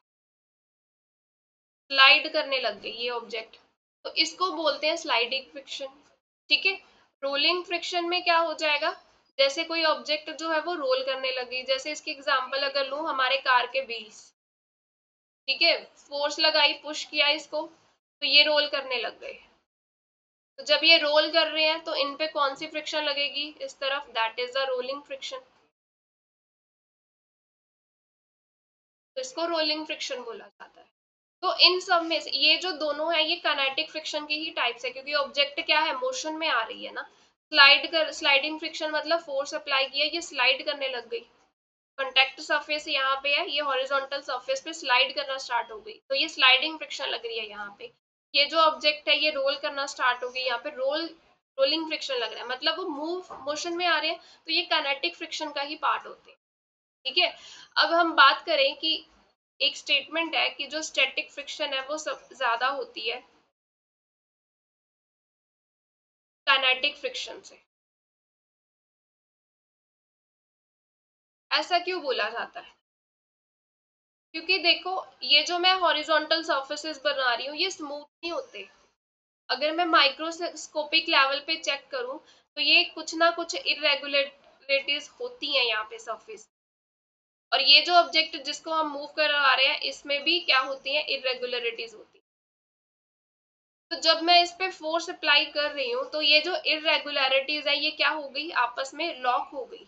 स्लाइड करने लग गई ये ऑब्जेक्ट, तो इसको बोलते हैं स्लाइडिंग फ्रिक्शन। ठीक है, रोलिंग फ्रिक्शन में क्या हो जाएगा? जैसे कोई ऑब्जेक्ट जो है वो रोल करने लगी, जैसे इसकी एग्जांपल अगर लूं, हमारे कार के व्हील्स, ठीक है, फोर्स लगाई, पुश किया इसको, तो ये रोल करने लग गए। तो जब ये रोल कर रहे हैं तो इन पे कौन सी फ्रिक्शन लगेगी? इस तरफ, that is the rolling friction. तो इसको रोलिंग फ्रिक्शन बोला जाता है। तो इन सब में से ये जो दोनों है ये काइनेटिक फ्रिक्शन की ही टाइप्स है, क्योंकि ऑब्जेक्ट क्या है? मोशन में आ रही है ना। स्लाइड कर, स्लाइडिंग फ्रिक्शन मतलब फोर्स अप्लाई किया, ये स्लाइड करने लग गई। कांटेक्ट सरफेस यहाँ पे है, ये हॉरिजॉन्टल सरफेस पे स्लाइड करना स्टार्ट हो गई, तो ये स्लाइडिंग फ्रिक्शन लग रही है यहाँ पे। ये जो ऑब्जेक्ट है ये रोल करना स्टार्ट हो गई, यहाँ पे रोल रोलिंग फ्रिक्शन लग रहा है, मतलब वो मूव मोशन में आ रहे हैं, तो ये काइनेटिक फ्रिक्शन का ही पार्ट होते हैं। ठीक है, अब हम बात करें कि एक स्टेटमेंट है कि जो स्टैटिक फ्रिक्शन है वो सब ज्यादा होती है काइनेटिक फ्रिक्शन से। ऐसा क्यों बोला जाता है? क्योंकि देखो, ये जो मैं हॉरिजॉन्टल सर्फेसेस बना रही हूँ ये स्मूथ नहीं होते। अगर मैं माइक्रोस्कोपिक लेवल पे चेक करूं तो ये कुछ ना कुछ इरेगुलरिटीज होती हैं यहाँ पे सरफेस। और ये जो ऑब्जेक्ट जिसको हम मूव करवा रहे हैं इसमें भी क्या होती है? इरेगुलरिटीज होती है। तो जब मैं इस पे फोर्स अप्लाई कर रही हूँ तो ये जो इरेगुलरिटीज है ये क्या हो गई? आपस में लॉक हो गई,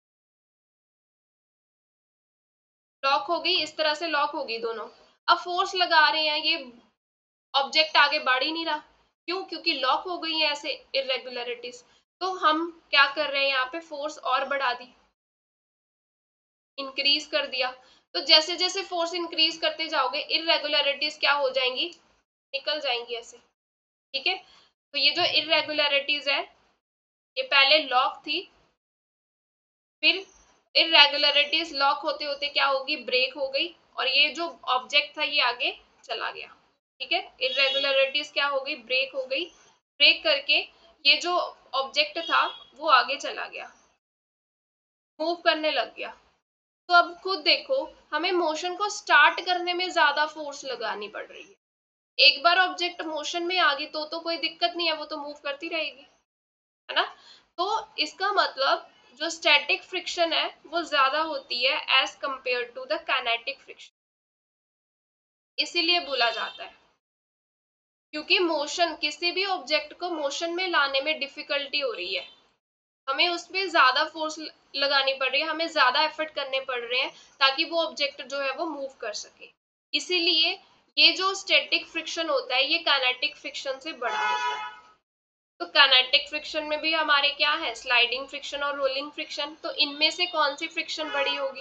लॉक हो गई, इस तरह से लॉक हो गई दोनों। अब फोर्स लगा रहे हैं, ये ऑब्जेक्ट आगे बढ़ ही नहीं रहा। क्यों? क्योंकि लॉक हो गई है ऐसे इरेगुलरिटीज। तो हम क्या कर रहे हैं? यहाँ पे फोर्स और बढ़ा दी, इंक्रीज कर दिया। तो जैसे जैसे फोर्स इंक्रीज करते जाओगे इरेगुलरिटीज क्या हो जाएंगी? निकल जाएंगी ऐसे। ठीक है, तो ये जो इरेगुलरिटीज है ये पहले लॉक थी, फिर इरेगुलरिटीज लॉक होते होते क्या होगी? ब्रेक हो गई, और ये जो ऑब्जेक्ट था ये आगे चला गया। ठीक है, इरेगुलरिटीज क्या हो गई? ब्रेक हो गई, ब्रेक करके ये जो ऑब्जेक्ट था वो आगे चला गया, मूव करने लग गया। तो अब खुद देखो, हमें मोशन को स्टार्ट करने में ज्यादा फोर्स लगानी पड़ रही है। एक बार ऑब्जेक्ट मोशन में आ गई तो तो कोई दिक्कत नहीं है, वो तो मूव करती रहेगी, है ना। तो इसका मतलब जो स्टैटिक फ्रिक्शन है वो ज्यादा होती है as compare to the kinetic friction. इसीलिए बोला जाता है क्योंकि मोशन, किसी भी ऑब्जेक्ट को मोशन में लाने में डिफिकल्टी हो रही है, हमें उसमें ज्यादा फोर्स लगानी पड़ रही है, हमें ज्यादा एफर्ट करने पड़ रहे हैं ताकि वो ऑब्जेक्ट जो है वो मूव कर सके। इसीलिए ये जो स्टैटिक फ्रिक्शन होता है ये काइनेटिक फ्रिक्शन से बड़ा होता है। तो काइनेटिक फ्रिक्शन में भी हमारे क्या है? स्लाइडिंग फ्रिक्शन और रोलिंग फ्रिक्शन। तो इनमें से कौन सी फ्रिक्शन बड़ी होगी?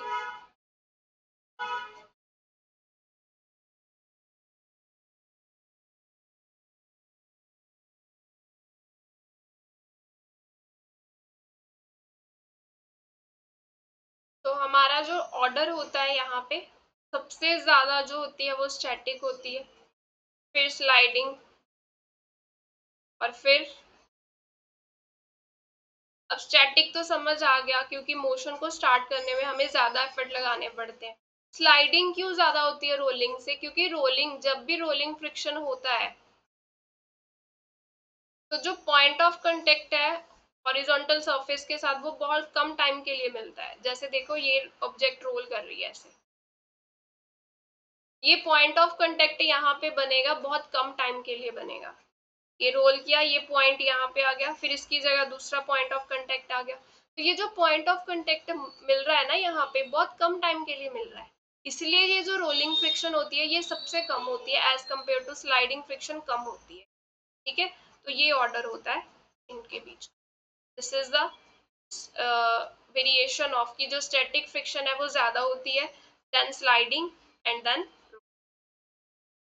तो हमारा जो ऑर्डर होता है यहाँ पे, सबसे ज्यादा जो होती है वो स्टैटिक होती है, फिर स्लाइडिंग, और फिर, अब स्टैटिक तो समझ आ गया क्योंकि मोशन को स्टार्ट करने में हमें ज्यादा एफर्ट लगाने पड़ते हैं। स्लाइडिंग क्यों ज्यादा होती है रोलिंग से? क्योंकि रोलिंग, जब भी रोलिंग फ्रिक्शन होता है तो जो पॉइंट ऑफ कांटेक्ट है हॉरिजॉन्टल सरफेस के साथ वो बहुत कम टाइम के लिए मिलता है। जैसे देखो ये ऑब्जेक्ट रोल कर रही है ऐसे, ये पॉइंट ऑफ कांटेक्ट यहाँ पे बनेगा बहुत कम टाइम के लिए बनेगा। ये रोल किया, ये पॉइंट यहाँ पे आ गया, फिर इसकी जगह दूसरा पॉइंट ऑफ कांटेक्ट आ गया। तो ये जो पॉइंट ऑफ कांटेक्ट मिल रहा है ना यहाँ पे, बहुत कम टाइम के लिए मिल रहा है, इसलिए ये जो रोलिंग फ्रिक्शन होती है ये सबसे कम होती है, as compared to sliding friction कम होती है। ठीक है, तो ये ऑर्डर होता है इनके बीच। This is the variation of की जो स्टैटिक फ्रिक्शन है वो ज्यादा होती है देन स्लाइडिंग एंड देन